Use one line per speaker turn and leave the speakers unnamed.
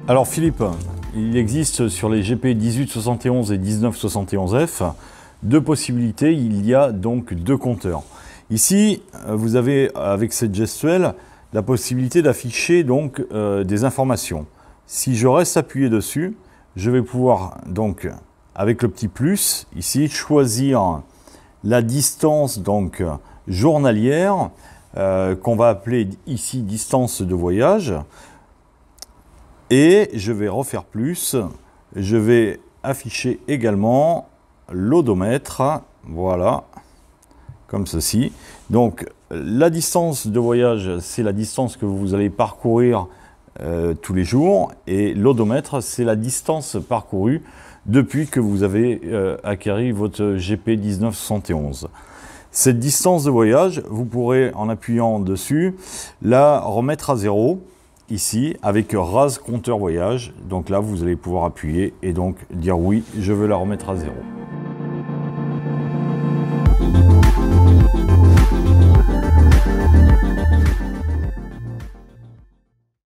Alors Philippe, il existe sur les GP 1871 et 1971F deux possibilités, il y a donc deux compteurs. Ici, vous avez avec cette gestuelle la possibilité d'afficher donc des informations. Si je reste appuyé dessus, je vais pouvoir donc avec le petit plus ici choisir la distance donc journalière qu'on va appeler ici distance de voyage. Et je vais refaire plus, je vais afficher également l'odomètre, voilà, comme ceci. Donc la distance de voyage, c'est la distance que vous allez parcourir tous les jours, et l'odomètre, c'est la distance parcourue depuis que vous avez acquis votre GP 1971. Cette distance de voyage, vous pourrez, en appuyant dessus, la remettre à zéro, ici, avec Rase compteur voyage. Donc là, vous allez pouvoir appuyer et donc dire oui, je veux la remettre à zéro.